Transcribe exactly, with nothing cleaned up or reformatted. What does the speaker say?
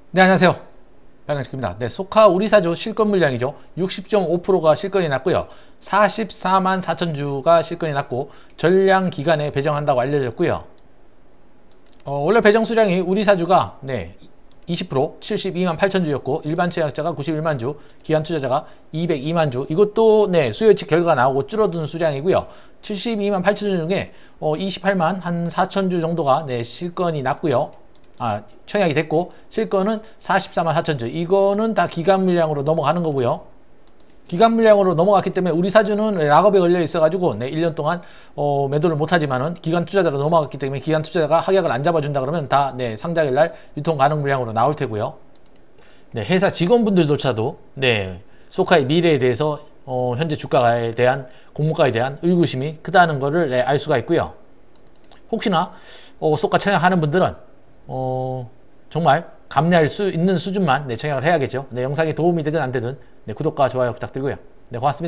네, 안녕하세요. 빨간식입니다. 네, 소카 우리사주 실권 물량이죠. 육십 점 오 퍼센트가 실권이 났고요. 사십사만 사천 주가 실권이 났고 전량 기간에 배정한다고 알려졌고요. 어, 원래 배정 수량이 우리사주가 네, 이십 퍼센트 칠십이만 팔천 주였고 일반 청약자가 구십일만 주, 기관 투자자가 이백이만 주. 이것도 네, 수요 예측 결과가 나오고 줄어든 수량이고요. 칠십이만 팔천 주 중에 어, 이십팔만 한 사천 주 정도가 네, 실권이 났고요. 아, 청약이 됐고 실권은 사십사만 사천 주. 이거는 다 기간 물량으로 넘어가는 거고요. 기간 물량으로 넘어갔기 때문에 우리 사주는 락업에 걸려 있어 가지고 네, 일 년 동안 어, 매도를 못 하지만은 기간 투자자로 넘어갔기 때문에 기간 투자자가 확약을 안 잡아준다 그러면 다 네, 상장일 날 유통 가능 물량으로 나올 테고요. 네, 회사 직원분들조차도 네, 소카의 미래에 대해서 어, 현재 주가에 대한 공모가에 대한 의구심이 크다는 것을 네, 알 수가 있고요. 혹시나 어, 소카 청약하는 분들은 어, 정말 감내할 수 있는 수준만 네, 청약을 해야겠죠. 네, 영상이 도움이 되든 안 되든 네, 구독과 좋아요 부탁드리고요. 네, 고맙습니다.